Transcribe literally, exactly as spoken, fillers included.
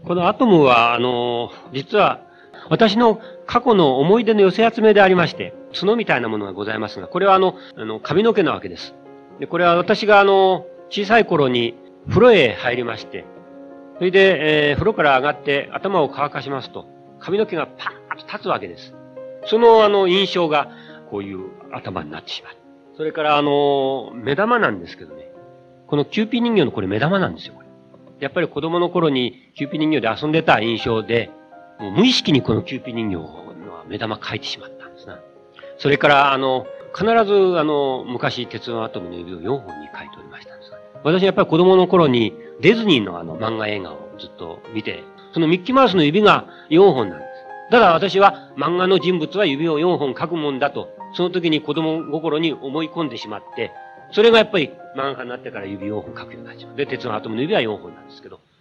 このアトムは、あの、実は、私の過去の思い出の寄せ集めでありまして、角みたいなものがございますが、これはあの、あの、髪の毛なわけです。で、これは私があの、小さい頃に風呂へ入りまして、それで、えー、風呂から上がって頭を乾かしますと、髪の毛がパーッと立つわけです。そのあの、印象が、こういう頭になってしまう。それからあの、目玉なんですけどね。このキューピー人形のこれ目玉なんですよ、これ。やっぱり子供の頃にキューピー人形で遊んでた印象で、もう無意識にこのキューピー人形の目玉描いてしまったんですね。それから、あの、必ず、あの、昔、鉄腕アトムの指をよんほんに描いておりましたんですが、私やっぱり子供の頃にディズニーのあの漫画映画をずっと見て、そのミッキーマウスの指がよんほんなんです。ただ私は漫画の人物は指をよんほん描くもんだと、その時に子供心に思い込んでしまって、それがやっぱり漫画家になってから指よんほん描くようになっちゃう。で、鉄腕アトムの指はよんほんなんですけど、